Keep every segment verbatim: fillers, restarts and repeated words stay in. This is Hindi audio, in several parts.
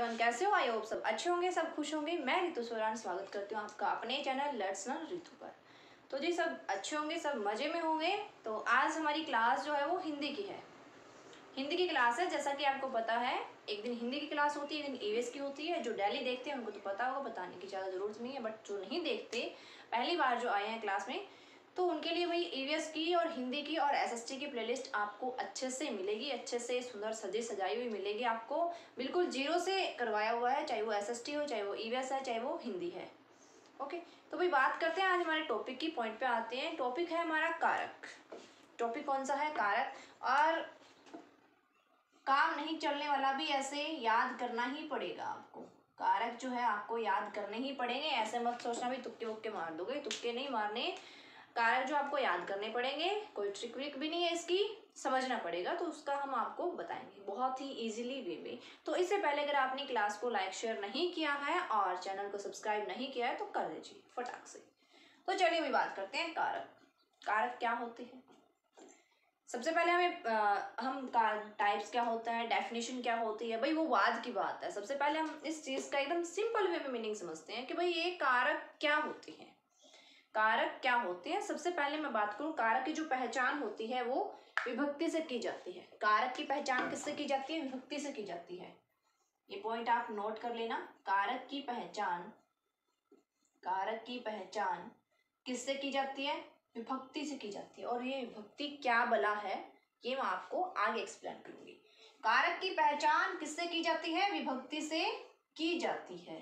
एवरीवन, कैसे हो? आई होप सब अच्छे होंगे, सब खुश होंगे। मैं रितु सोरान स्वागत करती हूँ आपका अपने चैनल लेट्स लर्न रितु पर। तो जी सब अच्छे होंगे, सब मज़े में होंगे। तो आज हमारी क्लास जो है वो हिंदी की है। हिंदी की क्लास है, जैसा कि आपको पता है एक दिन हिंदी की क्लास होती है, एक दिन ईवीएस की होती है। जो डेली देखते हैं उनको तो पता होगा, बताने की ज़्यादा ज़रूरत नहीं है, बट जो नहीं देखते, पहली बार जो आए हैं क्लास में, तो उनके लिए भाई ईवीएस की और हिंदी की और एसएसटी की प्लेलिस्ट आपको अच्छे से मिलेगी, अच्छे से सुंदर सजी सजाई हुई मिलेगी आपको, बिल्कुल जीरो से करवाया हुआ है, चाहे वो एसएसटी हो, चाहे वो ईवीएस है, चाहे वो हिंदी है। ओके, तो भाई बात करते हैं आज हमारे टॉपिक की, पॉइंट पे आते हैं। टॉपिक है हमारा कारक। टॉपिक कौन सा है? कारक। और काम नहीं चलने वाला भी ऐसे याद करना ही पड़ेगा आपको। कारक जो है आपको याद करने ही पड़ेंगे, ऐसे मत सोचना भी तुक्के वुक्के मार दोगे, तुक्के नहीं मारने। कारक जो आपको याद करने पड़ेंगे, कोई ट्रिक विक भी नहीं है इसकी, समझना पड़ेगा। तो उसका हम आपको बताएंगे बहुत ही इजीली वे में। तो इससे पहले अगर आपने क्लास को लाइक शेयर नहीं किया है और चैनल को सब्सक्राइब नहीं किया है तो कर लीजिए फटाक से। तो चलिए अभी बात करते हैं कारक। कारक क्या होते हैं? सबसे पहले हमें आ, हम टाइप्स क्या होता है, डेफिनेशन क्या होती है, भाई वो बाद की बात है। सबसे पहले हम इस चीज़ का एकदम सिंपल वे में मीनिंग समझते हैं कि भाई ये कारक क्या होते हैं। कारक क्या होते हैं? सबसे पहले मैं बात करूं, कारक की जो पहचान होती है वो विभक्ति से की जाती है। कारक की पहचान किससे की जाती है? विभक्ति से की जाती है। ये पॉइंट आप नोट कर लेना। कारक की पहचान कारक की पहचान किससे की जाती है? विभक्ति से की जाती है। और ये विभक्ति क्या बला है ये मैं आपको आगे एक्सप्लेन करूंगी। कारक की पहचान किससे की जाती है? विभक्ति से की जाती है।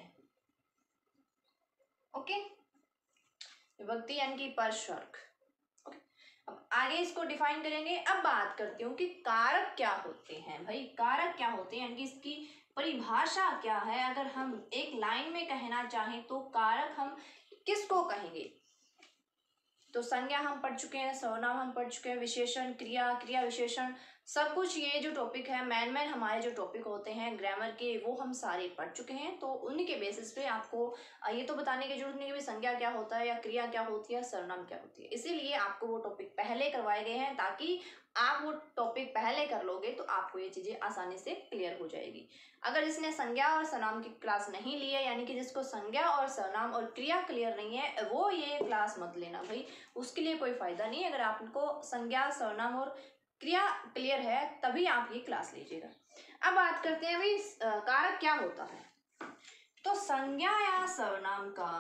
ओके, विभक्ति यानी कि परस्वर्ग। ओके, अब आगे इसको डिफाइन करेंगे। अब बात करती हूँ कि कारक क्या होते हैं। भाई कारक क्या होते हैं यानी कि इसकी परिभाषा क्या है। अगर हम एक लाइन में कहना चाहें तो कारक हम किसको कहेंगे? तो संज्ञा हम पढ़ चुके हैं, सर्वनाम हम पढ़ चुके हैं, विशेषण, क्रिया, क्रिया विशेषण, सब कुछ ये जो टॉपिक है, मैन मैन हमारे जो टॉपिक होते हैं ग्रामर के, वो हम सारे पढ़ चुके हैं। तो उन्हीं के बेसिस पे आपको ये तो बताने की जरूरत नहीं कि भाई संज्ञा क्या होता है या क्रिया क्या होती है, सर्वनाम क्या होती है। इसीलिए आपको वो टॉपिक पहले करवाए गए हैं, ताकि आप वो टॉपिक पहले कर लोगे तो आपको ये चीज़ें आसानी से क्लियर हो जाएगी। अगर जिसने संज्ञा और सर्वनाम की क्लास नहीं ली है, यानी कि जिसको संज्ञा और सर्वनाम और क्रिया क्लियर नहीं है, वो ये क्लास मत लेना भाई, उसके लिए कोई फायदा नहीं है। अगर आपको संज्ञा, सर्वनाम और क्रिया क्लियर है तभी आप ये क्लास लीजिएगा। अब बात करते हैं भाई कारक क्या होता है। तो संज्ञा या सर्वनाम का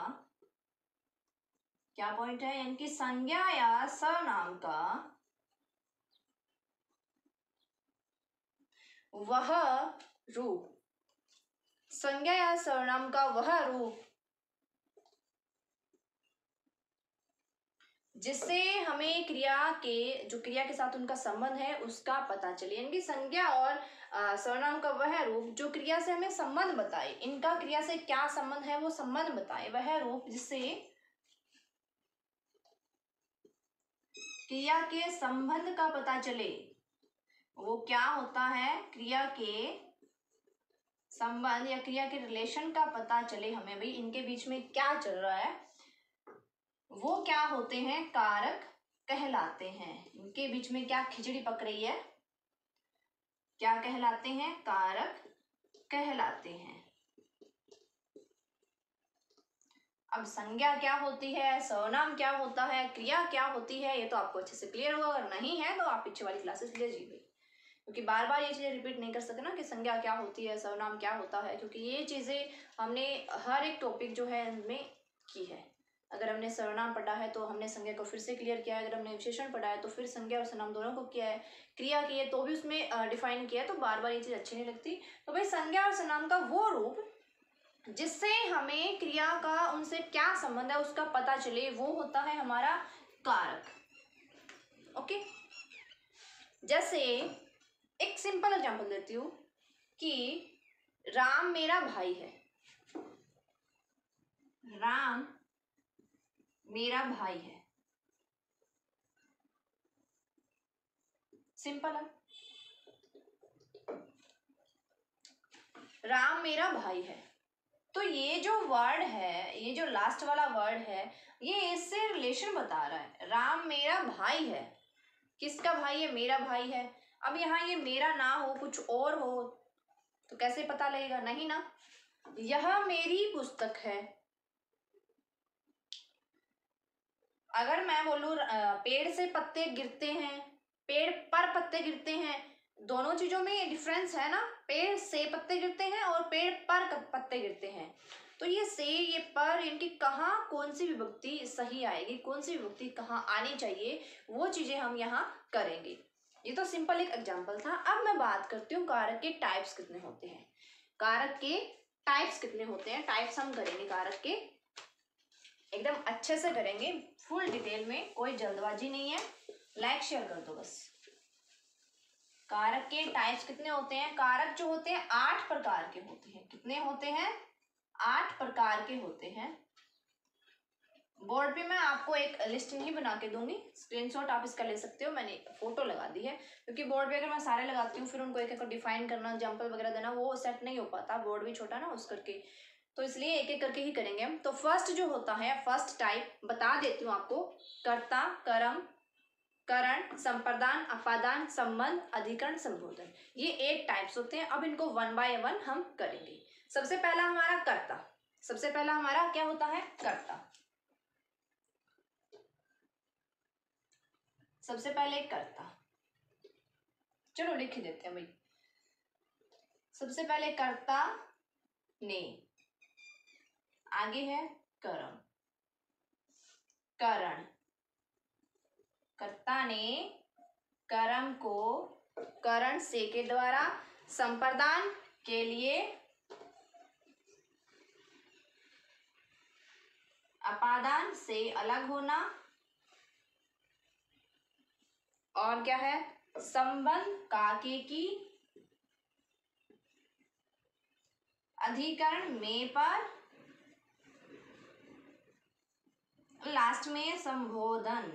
क्या पॉइंट है, यानी कि संज्ञा या सर्वनाम का वह रूप, संज्ञा या सर्वनाम का वह रूप जिससे हमें क्रिया के जो क्रिया के साथ उनका संबंध है उसका पता चले। यानी कि संज्ञा और सर्वनाम का वह रूप जो क्रिया से हमें संबंध बताए, इनका क्रिया से क्या संबंध है वो संबंध बताए, वह रूप जिससे क्रिया के संबंध का पता चले, वो क्या होता है? क्रिया के संबंध या क्रिया के रिलेशन का पता चले हमें, भाई इनके बीच में क्या चल रहा है, वो क्या होते हैं? कारक कहलाते हैं। इनके बीच में क्या खिचड़ी पक रही है, क्या कहलाते हैं? कारक कहलाते हैं। अब संज्ञा क्या होती है, सर्वनाम क्या होता है, क्रिया क्या होती है, ये तो आपको अच्छे से क्लियर होगा। अगर नहीं है तो आप पीछे वाली क्लासेस ले लीजिए, क्योंकि बार बार ये चीज़ें रिपीट नहीं कर सकते ना कि संज्ञा क्या होती है, सर्वनाम क्या होता है, क्योंकि ये चीज़ें हमने हर एक टॉपिक जो है इनमें की है। अगर हमने सर्वनाम पढ़ा है तो हमने संज्ञा को फिर से क्लियर किया है, अगर हमने विशेषण पढ़ा है तो फिर संज्ञा और सर्वनाम दोनों को किया है, क्रिया की है तो भी उसमें डिफाइन किया है। तो बार बार ये चीज़ अच्छी नहीं लगती। तो भाई संज्ञा और सर्वनाम का वो रूप जिससे हमें क्रिया का उनसे क्या संबंध है उसका पता चले, वो होता है हमारा कारक। ओके, जैसे एक सिंपल एग्जांपल देती हूँ कि राम मेरा भाई है। राम मेरा भाई है, सिंपल है। राम मेरा भाई है, तो ये जो वर्ड है, ये जो लास्ट वाला वर्ड है, ये इससे रिलेशन बता रहा है। राम मेरा भाई है, किसका भाई है? मेरा भाई है। अब यहाँ ये मेरा ना हो, कुछ और हो, तो कैसे पता लगेगा? नहीं ना। यह मेरी पुस्तक है। अगर मैं बोलूं पेड़ से पत्ते गिरते हैं, पेड़ पर पत्ते गिरते हैं, दोनों चीजों में डिफरेंस है ना। पेड़ से पत्ते गिरते हैं और पेड़ पर पत्ते गिरते हैं। तो ये से, ये पर, इनकी कहाँ कौन सी विभक्ति सही आएगी, कौन सी विभक्ति कहाँ आनी चाहिए, वो चीजें हम यहाँ करेंगे। ये तो सिंपल एक एग्जाम्पल था। अब मैं बात करती हूँ कारक के टाइप्स कितने होते हैं। कारक के टाइप्स कितने होते हैं, टाइप्स हम करेंगे कारक के, एकदम अच्छे से करेंगे, फुल डिटेल में, कोई जल्दबाजी नहीं है। लाइक शेयर कर दो बस। कारक के टाइप्स कितने होते हैं? कारक जो होते हैं आठ प्रकार के होते हैं। कितने होते हैं? आठ प्रकार के होते हैं। बोर्ड पे मैं आपको एक लिस्ट नहीं बना के दूंगी, स्क्रीनशॉट आप इसका ले सकते हो, मैंने फोटो लगा दी है, क्योंकि बोर्ड पे अगर मैं सारे लगाती हूँ फिर उनको एक एक डिफाइन करना, एग्जाम्पल वगैरह देना, वो सेट नहीं हो पाता, बोर्ड भी छोटा ना उस करके, तो इसलिए एक एक करके ही करेंगे हम। तो फर्स्ट जो होता है, फर्स्ट टाइप बता देती हूँ आपको, कर्ता, कर्म, करण, संप्रदान, अपादान, संबंध, अधिकरण, संबोधन, ये एट टाइप्स होते हैं। अब इनको वन बाय वन हम करेंगे। सबसे पहला हमारा कर्ता। सबसे पहला हमारा क्या होता है? कर्ता। सबसे पहले कर्ता, चलो लिख देते हैं भाई। सबसे पहले कर्ता ने, आगे है कर्म, करण, कर्ता ने कर्म को करण से के द्वारा, संप्रदान के लिए, अपादान से अलग होना, और क्या है? संबंध काके की, अधिकरण में पर, लास्ट में संबोधन।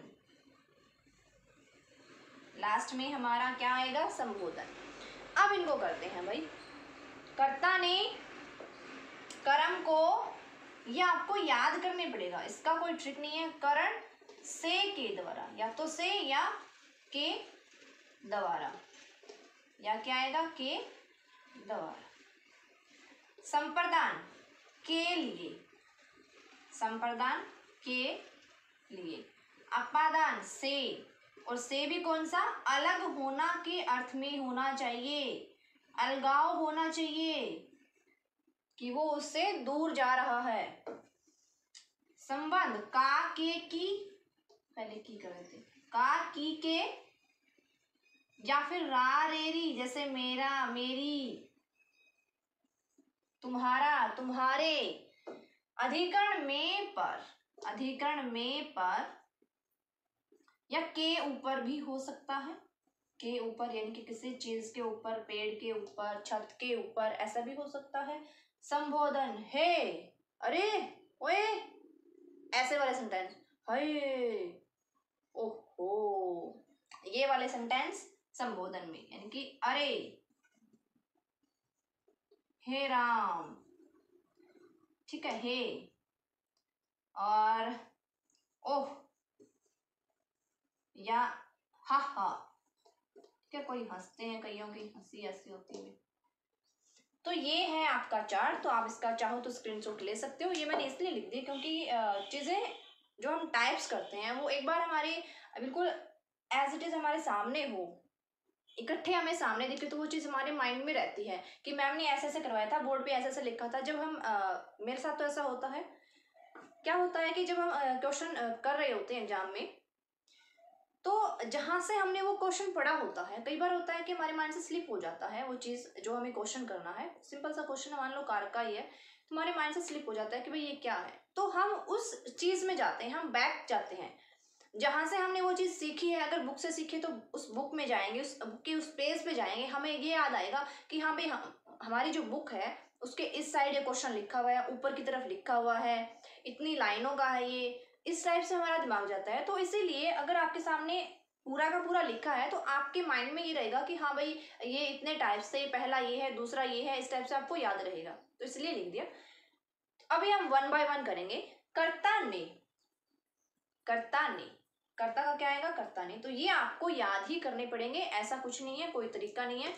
लास्ट में हमारा क्या आएगा? संबोधन। अब इनको करते हैं भाई। कर्ता ने कर्म को, ये आपको याद करने पड़ेगा, इसका कोई ट्रिक नहीं है। करण से के द्वारा, या तो से या के द्वारा, या क्या आएगा? के द्वारा। संप्रदान के लिए, संप्रदान के लिए, अपादान से, और से भी कौन सा? अलग होना के अर्थ में होना चाहिए, अलगाव होना चाहिए कि वो उससे दूर जा रहा है। संबंध का के की, पहले की कर रहे थे, का की के, या फिर रा रेरी, जैसे मेरा, मेरी, तुम्हारा, तुम्हारे। अधिकरण में पर, अधिकरण में पर, या के ऊपर भी हो सकता है। के ऊपर यानी कि किसी चीज के ऊपर, पेड़ के ऊपर, छत के ऊपर, ऐसा भी हो सकता है। संबोधन, हे, अरे, ओए, ऐसे वाले सेंटेंस, हे, ओहो, ये वाले सेंटेंस संबोधन में, यानी कि अरे, हे राम, ठीक है, हे, और ओह, या हा हा, क्या कोई हंसते हैं, कईयों की हंसी ऐसी होती है। तो ये है आपका चार्ट, तो आप इसका चाहो तो स्क्रीनशॉट ले सकते हो। ये मैंने इसलिए लिख दी क्योंकि चीज़ें जो हम टाइप्स करते हैं वो एक बार हमारे बिल्कुल एज इट इज़ हमारे सामने हो, इकट्ठे हमें सामने दिखे, तो वो चीज़ हमारे माइंड में रहती है कि मैम ने ऐसे ऐसे करवाया था, बोर्ड पे ऐसे ऐसे लिखा था। जब हम आ, मेरे साथ तो ऐसा होता है, क्या होता है कि जब हम क्वेश्चन कर रहे होते हैं एग्जाम में, तो जहाँ से हमने वो क्वेश्चन पढ़ा होता है, कई बार होता है कि हमारे माइंड से स्लिप हो जाता है वो चीज़ जो हमें क्वेश्चन करना है। सिंपल सा क्वेश्चन मान लो कारक का ही है, तुम्हारे माइंड से स्लिप हो जाता है कि भाई ये क्या है, तो हम उस चीज़ में जाते हैं, हम बैक जाते हैं जहाँ से हमने वो चीज़ सीखी है। अगर बुक से सीखे तो उस बुक में जाएंगे, उस बुक के उस पेज पे जाएंगे, हमें ये याद आएगा कि हाँ भाई हम, हमारी जो बुक है उसके इस साइड ये क्वेश्चन लिखा हुआ है, ऊपर की तरफ लिखा हुआ है, इतनी लाइनों का है ये, इस टाइप से हमारा दिमाग जाता है। तो इसीलिए अगर आपके सामने पूरा का पूरा लिखा है तो आपके माइंड में ये रहेगा कि हाँ भाई ये इतने टाइप से, पहला ये है, दूसरा ये है, इस टाइप से आपको याद रहेगा, तो इसलिए लिख दिया। अभी हम वन बाय वन करेंगे। कर्ता ने, कर्ता ने, कर्ता का क्या आएगा? कर्ता ने। तो ये आपको याद ही करने पड़ेंगे, ऐसा कुछ नहीं है, कोई तरीका नहीं है।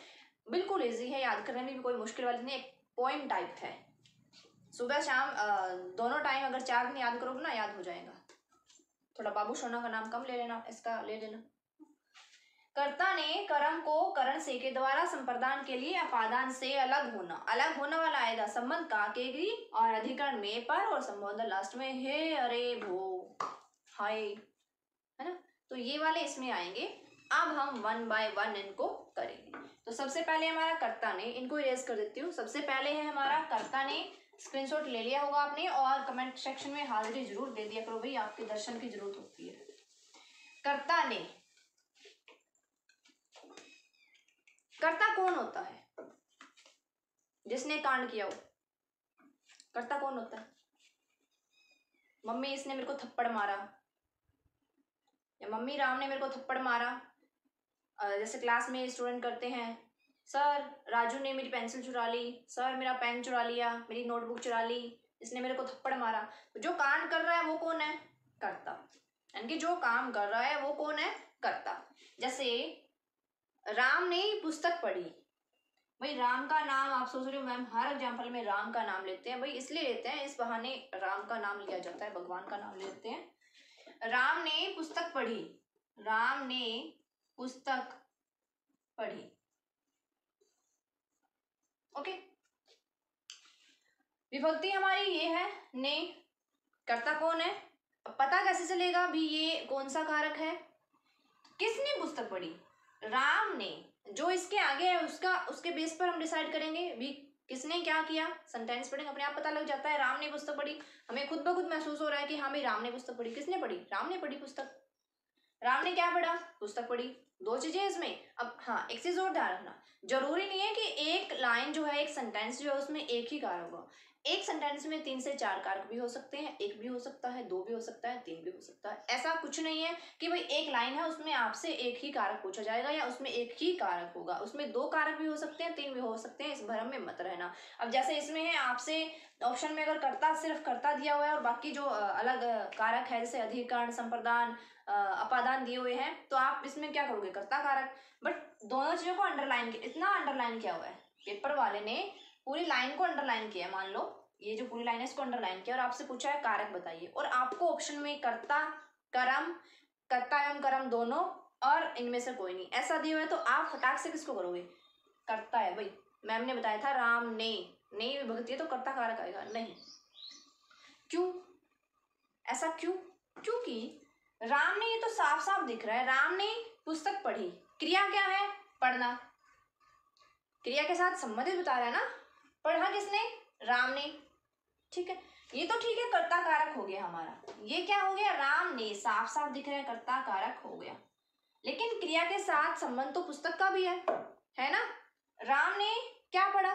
बिल्कुल इजी है, याद करने में भी कोई मुश्किल वाली नहीं, एक पोएम टाइप है। सुबह शाम दोनों टाइम अगर चार दिन याद करोगे ना, याद हो जाएगा। थोड़ा बाबू सोना का नाम कम ले लेना, इसका ले लेना। कर्ता ने कर्म को करण से के द्वारा संप्रदान के लिए अपादान से अलग होना, अलग होने वाला आएगा संबंध का केगी और अधिकरण में पर और संबोधन लास्ट में हे अरे भो हाय, है ना। तो ये वाले इसमें आएंगे। अब हम वन बाय वन इनको करेंगे। तो सबसे पहले हमारा कर्ता ने, इनको इरेज कर देती हूँ। सबसे पहले है हमारा कर्ता ने, स्क्रीनशॉट ले लिया होगा आपने और कमेंट सेक्शन में हाजिरी जरूर दे दिया करो भाई, आपके दर्शन की जरूरत होती है। कर्ता ने, कर्ता कौन होता है? जिसने कांड किया हो। कर्ता कौन होता है? मम्मी इसने मेरे को थप्पड़ मारा, या मम्मी राम ने मेरे को थप्पड़ मारा। जैसे क्लास में स्टूडेंट करते हैं, सर राजू ने मेरी पेंसिल चुरा ली, सर मेरा पेन चुरा लिया, मेरी नोटबुक चुरा ली, इसने मेरे को थप्पड़ मारा। तो जो कांड कर रहा है वो कौन है? कर्ता। यानी कि जो काम कर रहा है वो कौन है? कर्ता। जैसे राम ने पुस्तक पढ़ी, भाई राम का नाम आप सोच रहे हो मैम हर एग्जाम्पल में राम का नाम लेते हैं, भाई इसलिए लेते हैं, इस बहाने राम का नाम लिया जाता है, भगवान का नाम लेते हैं। राम ने पुस्तक पढ़ी, राम ने पुस्तक पढ़ी, ओके। विभक्ति हमारी ये है ने, कर्ता कौन है? अब पता कैसे चलेगा भी ये कौन सा कारक है? किसने पुस्तक पढ़ी? राम ने। जो इसके आगे है उसका, उसके बेस पर हम डिसाइड करेंगे भी किसने क्या किया। सेंटेंस पढ़ेंगे अपने आप पता लग जाता है। राम ने पुस्तक पढ़ी, हमें खुद ब खुद महसूस हो रहा है कि हाँ भाई राम ने पुस्तक पढ़ी। किसने पढ़ी? राम ने पढ़ी पुस्तक। राम ने क्या पढ़ा? पुस्तक पढ़ी। दो चीजें इसमें। अब हाँ एक चीज और ध्यान रखना, जरूरी नहीं है कि एक लाइन जो है, एक सेंटेंस जो है उसमें एक ही कारक होगा। एक सेंटेंस में तीन से चार कारक भी हो सकते हैं, एक भी हो सकता है, दो भी हो सकता है, तीन भी हो सकता है। ऐसा कुछ नहीं है कि भाई एक लाइन है उसमें आपसे एक ही कारक पूछा जाएगा या उसमें एक ही कारक होगा। उसमें दो कारक भी हो सकते हैं, तीन भी हो सकते हैं, इस भ्रम में मत रहना। अब जैसे इसमें है आपसे ऑप्शन में अगर कर्ता, सिर्फ कर्ता दिया हुआ है और बाकी जो अलग कारक है जैसे अधिकरण, संप्रदान, अपादान दिए हुए हैं, तो आप इसमें क्या करोगे? कर्ता कारक। बट दोनों चीजों को अंडरलाइन, इतना अंडरलाइन किया हुआ है, पेपर वाले ने पूरी लाइन को अंडरलाइन किया। मान लो ये जो पूरी लाइन है इसको अंडरलाइन किया और आपसे पूछा है कारक बताइए, और आपको ऑप्शन में कर्ता, कर्म, कर्ता एवं कर्म दोनों और इनमें से कोई नहीं ऐसा दिया हुआ है, तो आप फटाक से किसको करोगे? कर्ता है भाई। मैम ने बताया था राम ने, नहीं विभक्ति है तो कर्ता कारक आएगा नहीं। क्यों ऐसा? क्यों? क्योंकि राम ने, ये तो साफ साफ दिख रहा है, राम ने पुस्तक पढ़ी। क्रिया क्या है? पढ़ना। क्रिया के साथ संबंधित बता रहा है ना। पढ़ा किसने? राम ने। ठीक है, ये तो ठीक है, कर्ता कारक हो गया हमारा। ये क्या हो गया? राम ने, साफ साफ दिख रहा है, कर्ता कारक हो गया। लेकिन क्रिया के साथ संबंध तो पुस्तक का भी है, है ना। राम ने क्या पढ़ा?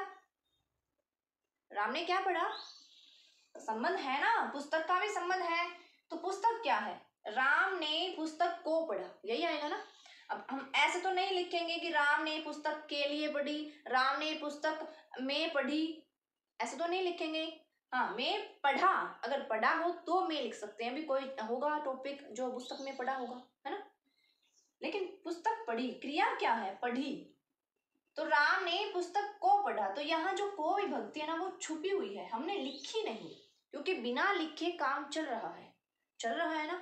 राम ने क्या पढ़ा? संबंध है ना, पुस्तक का भी संबंध है। तो पुस्तक क्या है? राम ने पुस्तक को पढ़ा, यही आएगा ना। अब हम ऐसे तो नहीं लिखेंगे कि राम ने पुस्तक के लिए पढ़ी, राम ने पुस्तक में पढ़ी, ऐसे तो नहीं लिखेंगे। हाँ, में पढ़ा, अगर पढ़ा हो तो में लिख सकते हैं, अभी कोई होगा टॉपिक जो पुस्तक में पढ़ा होगा, है ना। लेकिन पुस्तक पढ़ी, क्रिया क्या है? पढ़ी। तो राम ने पुस्तक को पढ़ा, तो यहाँ जो को विभक्ति है ना वो छुपी हुई है, हमने लिखी नहीं, क्योंकि बिना लिखे काम चल रहा है, चल रहा है ना।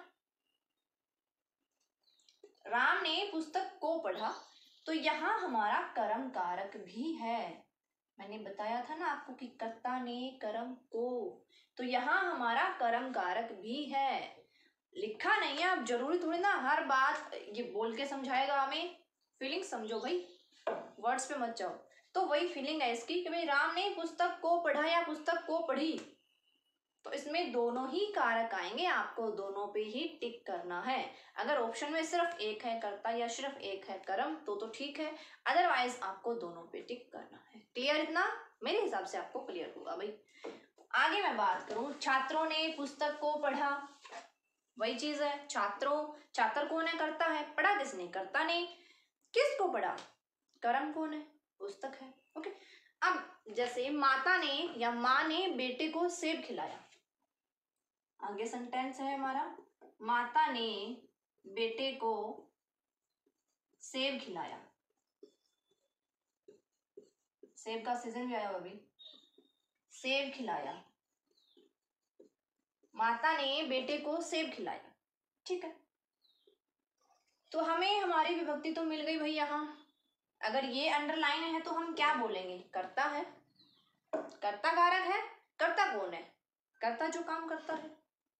राम ने पुस्तक को पढ़ा, तो यहाँ हमारा कर्म कारक भी है। मैंने बताया था ना आपको कि कर्ता ने कर्म को, तो यहाँ हमारा कर्म कारक भी है। लिखा नहीं है, अब जरूरी थोड़ी ना हर बात ये बोल के समझाएगा हमें। फीलिंग समझो भाई, वर्ड्स पे मत जाओ। तो वही फीलिंग है इसकी कि भाई राम ने पुस्तक को पढ़ा या पुस्तक को पढ़ी, तो इसमें दोनों ही कारक आएंगे, आपको दोनों पे ही टिक करना है। अगर ऑप्शन में सिर्फ एक है कर्ता या सिर्फ एक है कर्म तो तो ठीक है, अदरवाइज आपको दोनों पे टिक करना है। क्लियर? इतना मेरे हिसाब से आपको क्लियर होगा भाई। आगे मैं बात करूं, छात्रों ने पुस्तक को पढ़ा, वही चीज है। छात्रों, छात्र कौन है? कर्ता है। पढ़ा किसने? कर्ता ने। किसको पढ़ा? कर्म कौन है? पुस्तक है। ओके। अब जैसे माता ने या माँ ने बेटे को सेब खिलाया, आगे सेंटेंस है हमारा, माता ने बेटे को सेब खिलाया। सेब का सीजन भी आया अभी। सेब खिलाया, माता ने बेटे को सेब खिलाया, ठीक है। तो हमें हमारी विभक्ति तो मिल गई भाई। यहाँ अगर ये अंडरलाइन है तो हम क्या बोलेंगे? कर्ता है, कर्ता कारक है। कर्ता कौन है? कर्ता जो काम करता है।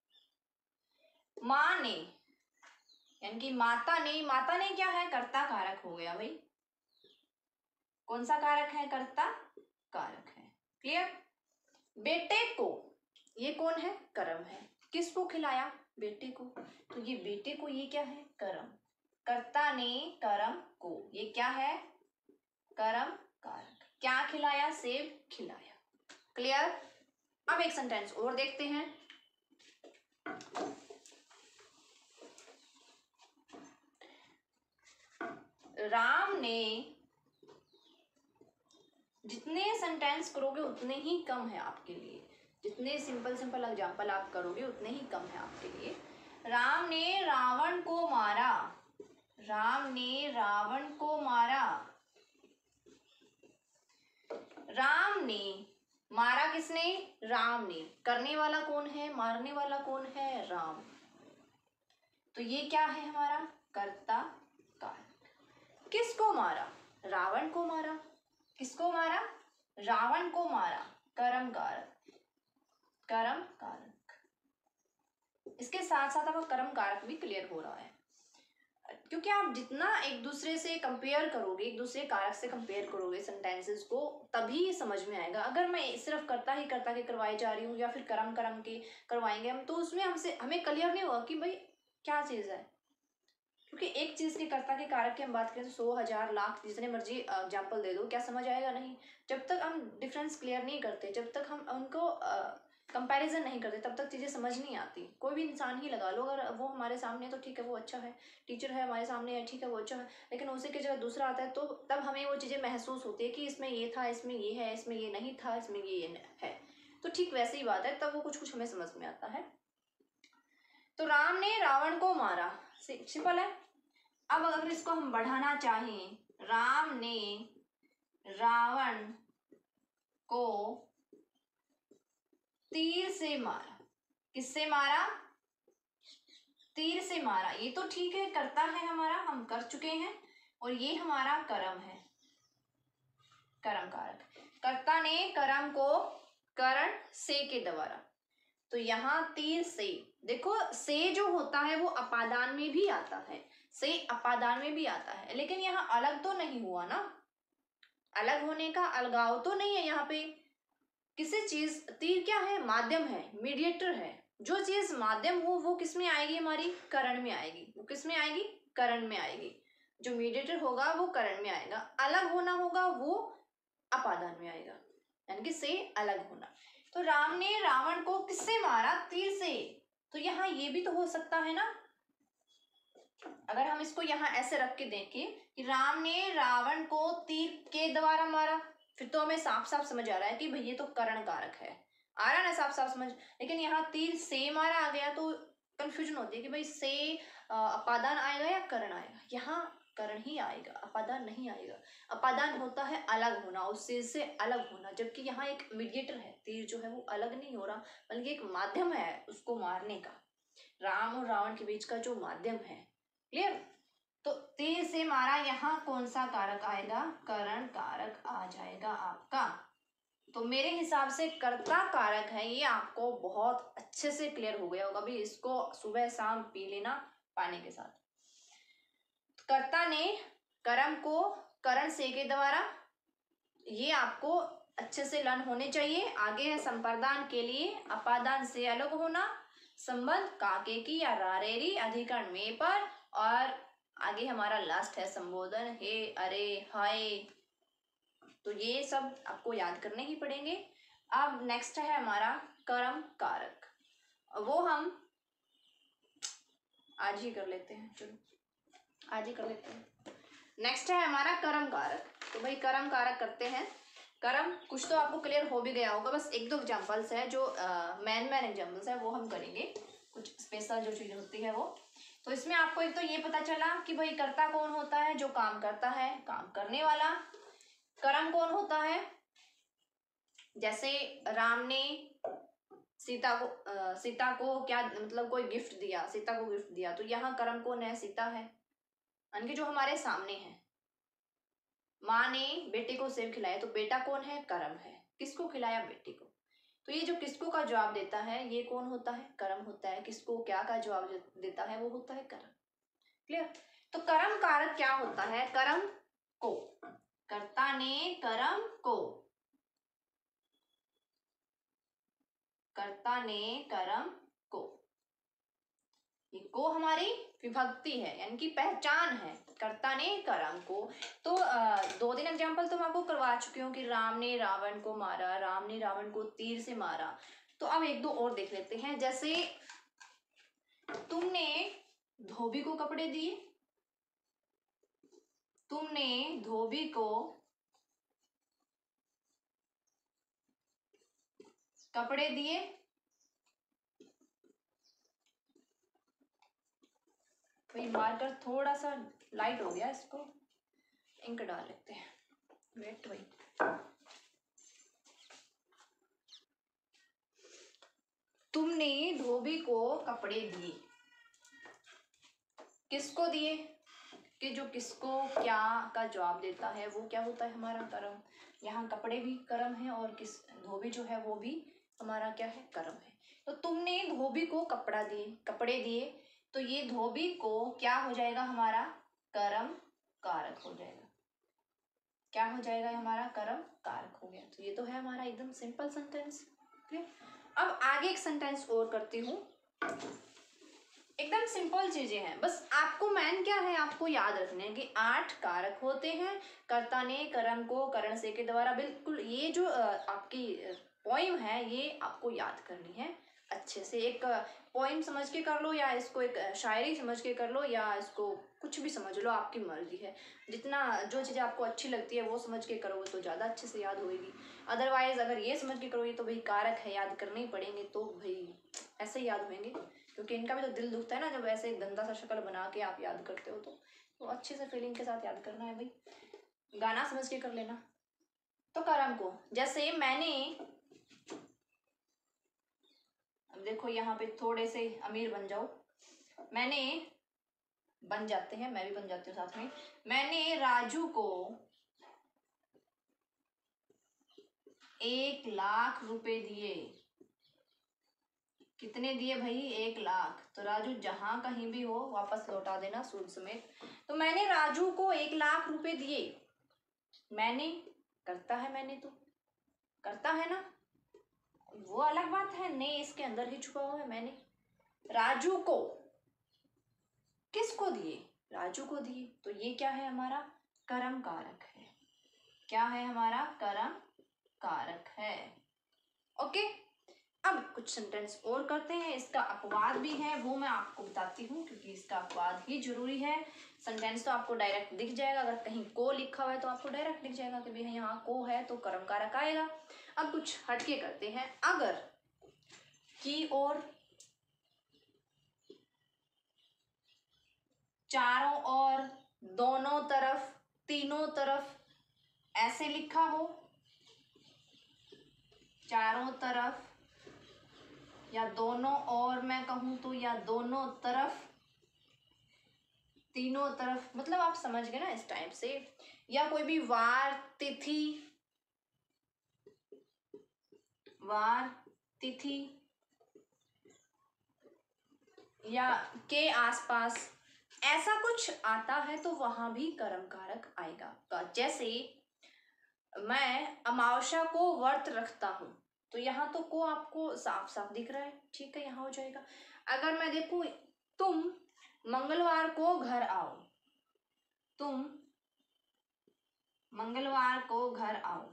माँ ने, यानी कि माता ने, माता ने क्या है? कर्ता कारक हो गया भाई। कौन सा कारक है? कर्ता कारक है। क्लियर? बेटे को, ये कौन है? कर्म है। किसको खिलाया? बेटे को। तो ये बेटे को, ये क्या है? कर्म। कर्ता ने कर्म को, ये क्या है? कर्म कारक। क्या खिलाया? सेब खिलाया। क्लियर? अब एक सेंटेंस और देखते हैं। राम ने, जितने सेंटेंस करोगे उतने ही कम है आपके लिए, जितने सिंपल सिंपल एग्जाम्पल आप करोगे उतने ही कम है आपके लिए। राम ने रावण को मारा, राम ने रावण को मारा। राम ने, मारा किसने? राम ने। करने वाला कौन है? मारने वाला कौन है? राम। तो ये क्या है हमारा? कर्ता कारक। किसको मारा? रावण को मारा। किसको मारा? रावण को मारा। कर्म कारक, कर्म कारक। इसके साथ साथ अब कर्म कारक भी क्लियर हो रहा है, क्योंकि आप जितना एक दूसरे से कंपेयर करोगे, एक दूसरे कारक से कंपेयर करोगे सेंटेंसेस को, तभी समझ में आएगा। अगर मैं सिर्फ कर्ता ही कर्ता के करवाई जा रही हूँ या फिर कर्म कर्म के करवाएंगे हम, तो उसमें हमसे हमें क्लियर नहीं होगा कि भाई क्या चीज़ है। क्योंकि एक चीज़ के कर्ता के कारक की हम बात करें तो सौ हजार लाख जितने मर्जी एग्जाम्पल दे दो, क्या समझ आएगा? नहीं। जब तक हम डिफरेंस क्लियर नहीं करते, जब तक हम उनको कंपैरिजन नहीं करते, तब तक चीज़ें समझ नहीं आती। कोई भी इंसान ही लगा लो, अगर वो हमारे सामने है तो ठीक है, वो अच्छा है। टीचर है हमारे सामने है, ठीक है, वो अच्छा है। लेकिन उसी की जगह दूसरा आता है तो तब हमें वो चीज़ें महसूस होती है कि इसमें ये था, इसमें ये है, इसमें ये नहीं था, इसमें ये है। तो ठीक वैसे ही बात है, तब वो कुछ कुछ हमें समझ में आता है। तो राम ने रावण को मारा, सिंपल है। अब अगर इसको हम बढ़ाना चाहें, राम ने रावण को तीर से मारा। किससे मारा? तीर से मारा। ये तो ठीक है, कर्ता है हमारा, हम कर चुके हैं, और ये हमारा कर्म है, कर्म कारक। कर्ता ने कर्म को करण से के द्वारा। तो यहाँ तीर से, देखो से जो होता है वो अपादान में भी आता है, से अपादान में भी आता है, लेकिन यहाँ अलग तो नहीं हुआ ना, अलग होने का अलगाव तो नहीं है यहाँ पे किसी चीज। तीर क्या है? माध्यम है, मीडिएटर है। जो चीज माध्यम हो वो किस में आएगी? हमारी करण में आएगी। वो किस में आएगी? करण में आएगी। जो मीडिएटर होगा वो करण में आएगा, अलग होना होगा वो अपादान में आएगा, यानी कि से अलग होना। तो राम ने रावण को किससे मारा? तीर से। तो यहाँ ये भी तो हो सकता है ना, अगर हम इसको यहाँ ऐसे रख के देखें कि राम ने रावण को तीर के द्वारा मारा, फिर तो हमें साफ साफ समझ आ रहा है कि भाई ये तो करण कारक है, आ रहा ना साफ साफ समझ। लेकिन यहाँ तीर से मारा आ गया तो कंफ्यूजन होती है कि भाई से अपादान आएगा या करण आएगा। यहाँ करण ही आएगा, अपादान नहीं आएगा। अपादान होता है अलग होना, उस चीज से अलग होना, जबकि यहाँ एक मीडिएटर है, तीर जो है वो अलग नहीं हो रहा, बल्कि एक माध्यम है उसको मारने का, राम और रावण के बीच का जो माध्यम है। क्लियर? तो तीर से मारा, यहाँ कौन सा कारक आएगा? करण कारक आ जाएगा आपका। तो मेरे हिसाब से कर्ता कारक है, ये आपको बहुत अच्छे से क्लियर हो गया होगा। अभी इसको सुबह शाम पी लेना पानी के साथ। कर्ता ने कर्म को करण से के द्वारा, ये आपको अच्छे से लर्न होने चाहिए। आगे है संप्रदान के लिए अपादान से अलग होना, संबंध काके की या रारेरी अधिकरण में पर, और आगे हमारा लास्ट है संबोधन हे, अरे, हाय। तो ये सब आपको याद करने ही पड़ेंगे। अब नेक्स्ट है हमारा कर्म कारक, वो हम आज ही कर लेते हैं, चलो आज ही कर लेते हैं। नेक्स्ट है हमारा कर्म कारक। तो भाई कर्म कारक करते हैं। कर्म कुछ तो आपको क्लियर हो भी गया होगा, बस एक दो एग्जांपल्स है जो मैन मैन एग्जांपल्स है वो हम करेंगे, कुछ स्पेशल जो चीज़ होती है वो। तो इसमें आपको एक तो ये पता चला कि भाई कर्ता कौन होता है? जो काम करता है, काम करने वाला। कर्म कौन होता है? जैसे राम ने सीता को अ, सीता को क्या मतलब कोई गिफ्ट दिया, सीता को गिफ्ट दिया, तो यहाँ कर्म कौन है? सीता है, यानी कि जो हमारे सामने है। माँ ने बेटे को सेब खिलाया, तो बेटा कौन है? कर्म है। किसको खिलाया? बेटे को। तो ये जो किसको का जवाब देता है, ये कौन होता है? कर्म होता है। किसको क्या का जवाब देता है, वो होता है कर्म। क्लियर? तो कर्म कारक क्या होता है? कर्म को, कर्ता ने कर्म को, कर्ता ने कर्म को, ये को हमारी विभक्ति है, यानी कि पहचान है, कर्ता ने कर्म को। तो आ, दो तीन एग्जाम्पल तो मैं आपको करवा चुकी हूँ कि राम ने रावण को मारा, राम ने रावण को तीर से मारा। तो अब एक दो और देख लेते हैं। जैसे तुमने धोबी को कपड़े दिए, तुमने धोबी को कपड़े दिए, भाई मार्कर थोड़ा सा लाइट हो गया, इसको इंक डाल लेते हैं। वेट भाई, तुमने धोबी को कपड़े दिए, किसको दिए? कि जो किसको क्या का जवाब देता है वो क्या होता है? हमारा कर्म। यहाँ कपड़े भी कर्म है और किस धोबी जो है वो भी हमारा क्या है? कर्म है। तो तुमने धोबी को कपड़ा दिए, कपड़े दिए, तो ये धोबी को क्या हो जाएगा? हमारा कर्म कारक हो जाएगा। क्या हो जाएगा? हमारा कर्म कारक हो गया। तो ये तो है हमारा एकदम सिंपल सेंटेंस। अब आगे एक सेंटेंस और करती हूँ। एकदम सिंपल चीजें हैं, बस आपको मैन क्या है, आपको याद रखने हैं कि आठ कारक होते हैं। कर्ता ने कर्म को करण से के द्वारा, बिल्कुल ये जो आपकी पोइम है ये आपको याद करनी है अच्छे से। एक पोइम समझ के कर लो, या इसको एक शायरी समझ के कर लो, या इसको कुछ भी समझ लो, आपकी मर्जी है। जितना जो चीज़ें आपको अच्छी लगती है वो समझ के करोगे तो ज़्यादा अच्छे से याद होएगी। अदरवाइज अगर ये समझ के करोगे तो भाई कारक है याद करने ही पड़ेंगे, तो भाई ऐसे ही याद होंगे, क्योंकि इनका भी तो दिल दुखता है ना जब ऐसे गंदा सा शक्ल बना के आप याद करते हो। तो, तो अच्छे से फीलिंग के साथ याद करना है भाई, गाना समझ के कर लेना। तो कर्म को, जैसे मैंने, अब देखो यहाँ पे थोड़े से अमीर बन जाओ, मैंने बन जाते हैं, मैं भी बन जाती हूँ साथ में। मैंने राजू को एक लाख रुपए दिए। कितने दिए भाई? एक लाख। तो राजू जहां कहीं भी हो वापस लौटा देना सूद समेत। तो मैंने राजू को एक लाख रुपए दिए, मैंने करता है, मैंने तो करता है ना, वो अलग बात है, ने इसके अंदर ही छुपा हुआ है। मैंने राजू को, किसको दिए? राजू को दिए। तो ये क्या है? हमारा कर्म कारक है। क्या है? हमारा कर्म कारक है। ओके, अब कुछ सेंटेंस और करते हैं। इसका अपवाद भी है, वो मैं आपको बताती हूँ, क्योंकि इसका अपवाद ही जरूरी है। सेंटेंस तो आपको डायरेक्ट दिख जाएगा, अगर कहीं को लिखा हुआ है तो आपको डायरेक्ट दिख जाएगा कि भाई यहाँ को है तो कर्म कारक आएगा। अब कुछ हटके करते हैं। अगर की और चारों ओर, दोनों तरफ, तीनों तरफ ऐसे लिखा हो, चारों तरफ या दोनों ओर मैं कहूं तो, या दोनों तरफ, तीनों तरफ, मतलब आप समझ गए ना इस टाइप से। या कोई भी वार, तिथि, वार, तिथि या के आसपास ऐसा कुछ आता है तो वहां भी कर्म कारक आएगा। जैसे मैं अमावस्या को व्रत रखता हूं, तो यहाँ तो को आपको साफ साफ दिख रहा है, ठीक है, यहाँ हो जाएगा। अगर मैं देखूं तुम मंगलवार को घर आओ, तुम मंगलवार को घर आओ,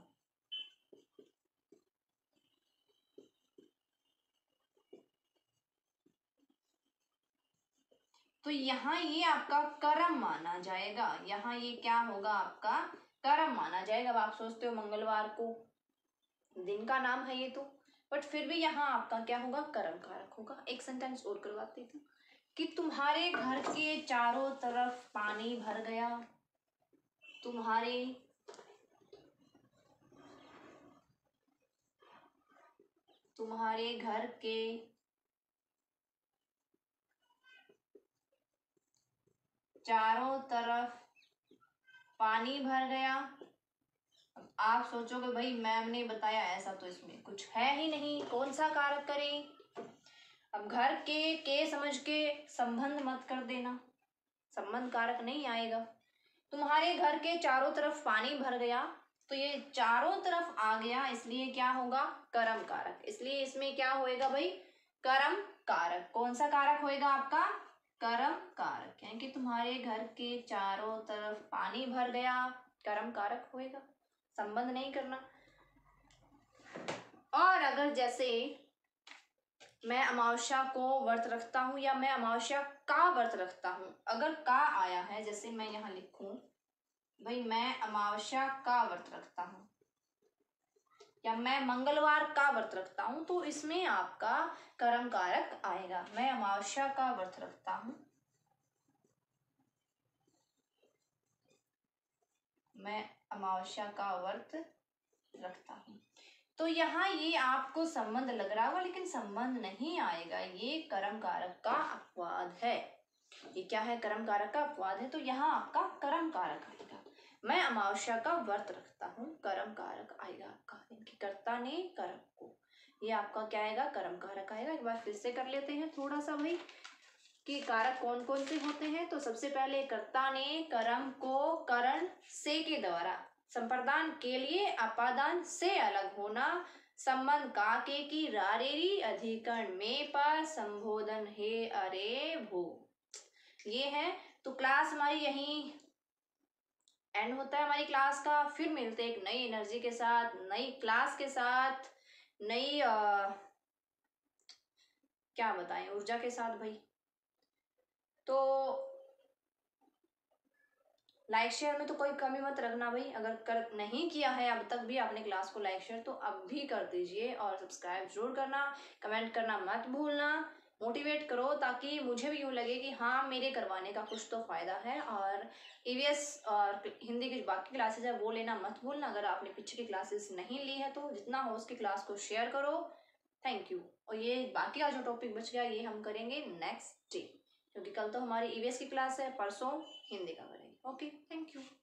तो यहाँ ये आपका कर्म माना जाएगा। यहाँ ये क्या होगा? आपका कर्म माना जाएगा। अब आप सोचते हो मंगलवार को दिन का नाम है ये तो, बट फिर भी यहाँ आपका क्या होगा? कर्म कारक होगा। एक सेंटेंस और करवाती थी कि तुम्हारे घर के चारों तरफ पानी भर गया, तुम्हारे तुम्हारे घर के चारों तरफ पानी भर गया। अब आप सोचोगे भाई मैम ने बताया ऐसा, तो इसमें कुछ है ही नहीं, कौन सा कारक करें। अब घर के के समझ के संबंध मत कर देना, संबंध कारक नहीं आएगा। तुम्हारे घर के चारों तरफ पानी भर गया, तो ये चारों तरफ आ गया, इसलिए क्या होगा, कर्म कारक। इसलिए इसमें क्या होएगा भाई, कर्म कारक। कौन सा कारक होएगा आपका, कर्म कारक। यानी कि तुम्हारे घर के चारों तरफ पानी भर गया, कर्म कारक होएगा, संबंध नहीं करना। और अगर जैसे मैं अमावस्या को व्रत रखता हूं या मैं अमावस्या का व्रत रखता हूं, अगर का आया है, जैसे मैं यहां लिखूं भाई मैं अमावस्या का व्रत रखता हूं या मैं मंगलवार का व्रत रखता हूं, तो इसमें आपका कर्म कारक आएगा। मैं अमावस्या का व्रत रखता हूं, मैं अमावस्या का व्रत रखता हूं, तो यहाँ ये आपको संबंध लग रहा होगा, लेकिन संबंध नहीं आएगा, ये कर्म कारक का अपवाद है। ये क्या है, कर्म कारक का अपवाद है, तो यहाँ आपका कर्म कारक आएगा। मैं अमावस्या का व्रत रखता हूँ, कर्म कारक आएगा आपका, इनकी कर्ता ने कर्म को, ये आपका क्या आएगा, कर्म कारक आएगा। एक बार फिर से कर लेते हैं थोड़ा सा भाई कि कारक कौन कौन से होते हैं। तो सबसे पहले कर्ता ने कर्म को करण से के द्वारा, संप्रदान के लिए अपादान से अलग होना, संबंध काके की रारेरी अधिकरण में पर संबोधन हे अरे भू, ये है। तो क्लास हमारी यहीं एंड होता है हमारी क्लास का। फिर मिलते हैं एक नई एनर्जी के साथ, नई क्लास के साथ, नई क्या बताएं ऊर्जा के साथ भाई। तो लाइक शेयर में तो कोई कमी मत रखना भाई, अगर कर नहीं किया है अब तक भी आपने क्लास को लाइक शेयर, तो अब भी कर दीजिए और सब्सक्राइब जरूर करना, कमेंट करना मत भूलना, मोटिवेट करो, ताकि मुझे भी यूँ लगे कि हाँ मेरे करवाने का कुछ तो फ़ायदा है। और ईवीएस और हिंदी की बाकी क्लासेज है वो लेना मत भूलना। अगर आपने पीछे की क्लासेस नहीं ली है तो जितना हो उसकी क्लास को शेयर करो। Thank you. और ये बाकी का जो टॉपिक बच गया ये हम करेंगे नेक्स्ट डे, क्योंकि कल तो हमारी ईवीएस की क्लास है, परसों हिंदी का करेंगे। Okay, thank you.